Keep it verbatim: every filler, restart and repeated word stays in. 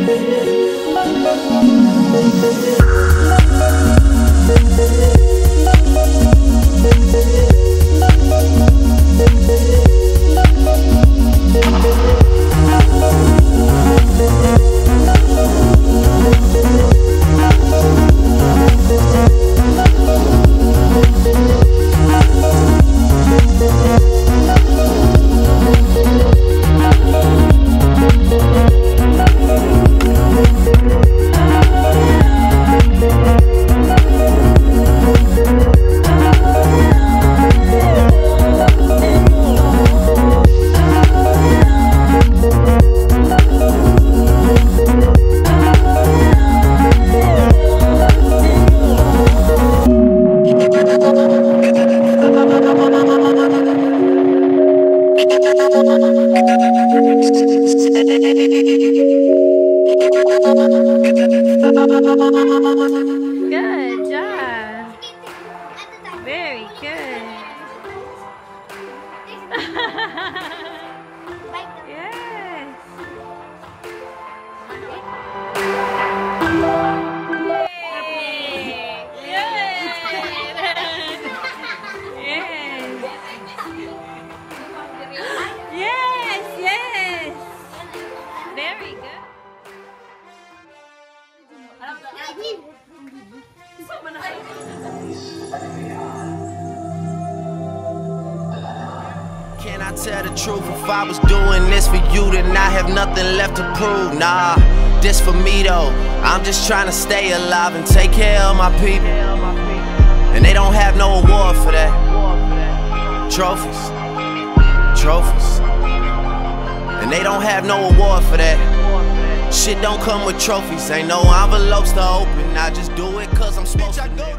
Good job. Very good. Yes. Yes, yes. Very good. Can I tell the truth? If I was doing this for you, then I have nothing left to prove. Nah, this for me though. I'm just trying to stay alive and take care of my people. And they don't have no award for that. Trophies, trophies. And they don't have no award for that. Shit don't come with trophies. Ain't no envelopes to open. I just do it cause I'm supposed to.